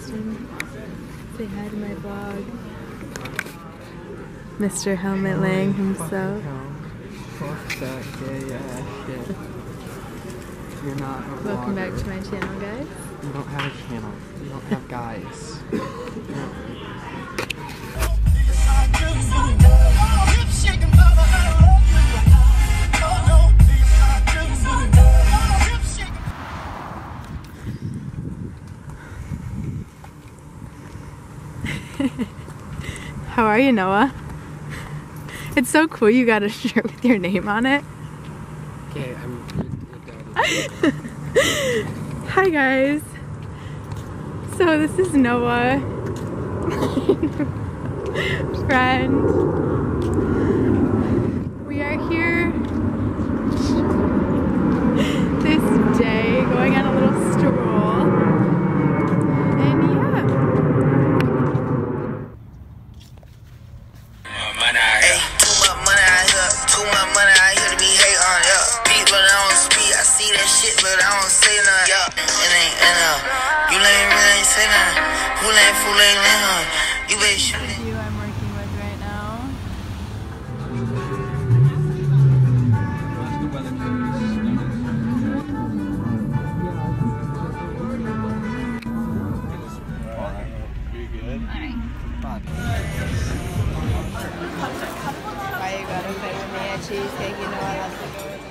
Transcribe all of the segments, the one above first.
Justin. Say hi to my vlog. Mr. Helmet Lang himself. Fuck that gay ass shit. You're not a vlogger. Welcome back to my channel, guys. You don't have a channel. You don't have guys. How are you, Noah? It's so cool you got a shirt with your name on it. Okay, I'm Hi guys. So this is Noah. Friend. We are here this day going on a little stroll. And yeah. You I'm working with right now. Why you gotta fetch me a cheesecake? You know I love to go with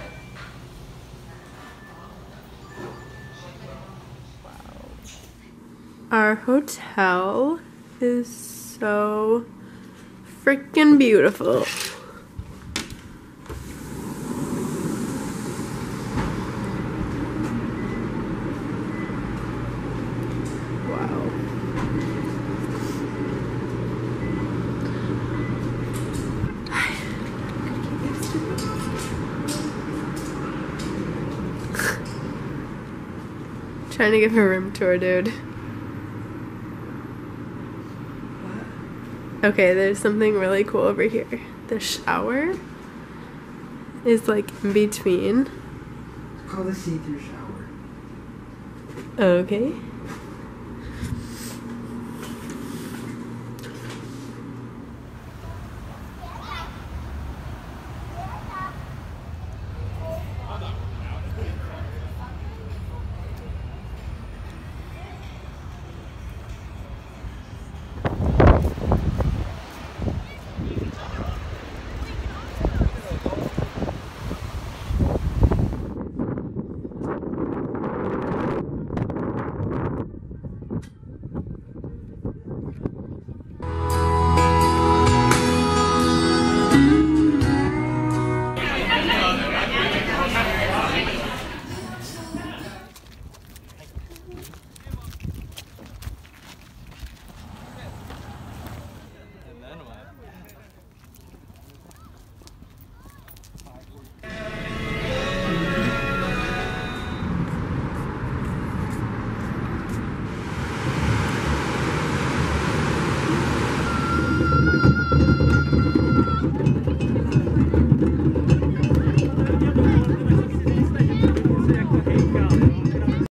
it. Wow. Our hotel is so freaking beautiful. Wow. Trying to give a room tour, dude. Okay, there's something really cool over here. The shower is like in between. Call the see-through shower. Okay.